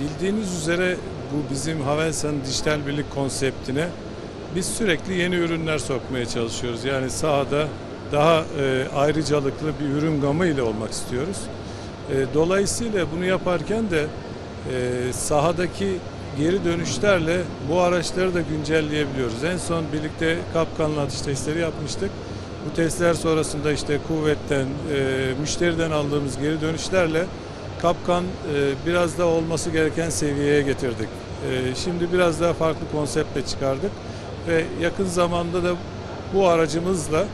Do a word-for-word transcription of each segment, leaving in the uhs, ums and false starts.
bildiğiniz üzere bu bizim Havelsan Dijital Birlik konseptine biz sürekli yeni ürünler sokmaya çalışıyoruz. Yani sahada daha e, ayrıcalıklı bir ürün gamı ile olmak istiyoruz. E, dolayısıyla bunu yaparken de e, sahadaki geri dönüşlerle bu araçları da güncelleyebiliyoruz. En son birlikte kapkanlı atış testleri yapmıştık. Bu testler sonrasında işte kuvvetten, e, müşteriden aldığımız geri dönüşlerle kapkan e, biraz da olması gereken seviyeye getirdik. E, şimdi biraz daha farklı konseptle çıkardık ve yakın zamanda da bu aracımızla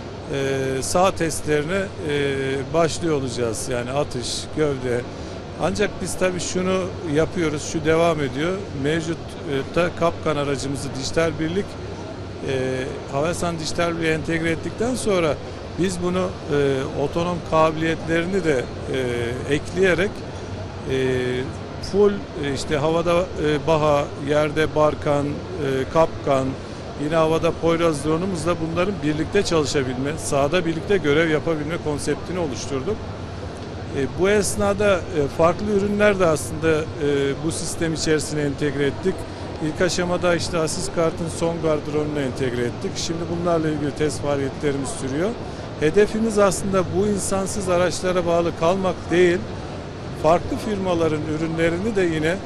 e, saha testlerine e, başlıyor olacağız. Yani atış, gövde. Ancak biz tabii şunu yapıyoruz, şu devam ediyor. Mevcutta kapkan aracımızı dijital birlik e, Havelsan Dijital Birlik'e entegre ettikten sonra biz bunu e, otonom kabiliyetlerini de e, ekleyerek e, full e, işte havada e, baha, yerde barkan, e, kapkan, yine havada Poyraz drone'umuzla bunların birlikte çalışabilme, sahada birlikte görev yapabilme konseptini oluşturduk. E, bu esnada e, farklı ürünler de aslında e, bu sistem içerisine entegre ettik. İlk aşamada işte Asis Kart'ın Songar drone'unu entegre ettik. Şimdi bunlarla ilgili test faaliyetlerimiz sürüyor. Hedefimiz aslında bu insansız araçlara bağlı kalmak değil, farklı firmaların ürünlerini de yine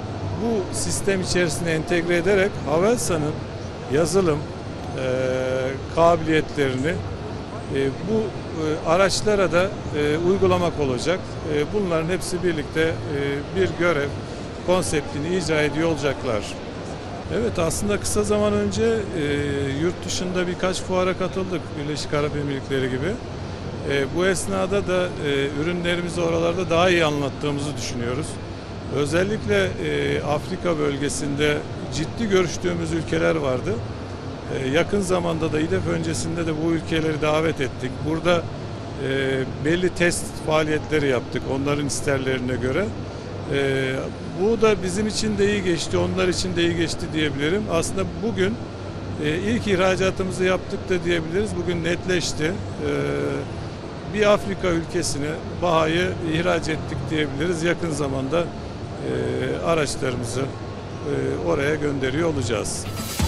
bu sistem içerisine entegre ederek Havelsan'ın yazılım e, kabiliyetlerini e, bu e, araçlara da e, uygulamak olacak. E, bunların hepsi birlikte e, bir görev konseptini icra ediyor olacaklar. Evet, aslında kısa zaman önce e, yurt dışında birkaç fuara katıldık, Birleşik Arap Emirlikleri gibi. E, bu esnada da e, ürünlerimizi oralarda daha iyi anlattığımızı düşünüyoruz. Özellikle e, Afrika bölgesinde ciddi görüştüğümüz ülkeler vardı. E, yakın zamanda da İ D E F öncesinde de bu ülkeleri davet ettik. Burada e, belli test faaliyetleri yaptık onların isterlerine göre. E, bu da bizim için de iyi geçti, onlar için de iyi geçti diyebilirim. Aslında bugün e, ilk ihracatımızı yaptık da diyebiliriz. Bugün netleşti. E, bir Afrika ülkesine BAHA'yı ihraç ettik diyebiliriz. Yakın zamanda e, araçlarımızı e, oraya gönderiyor olacağız.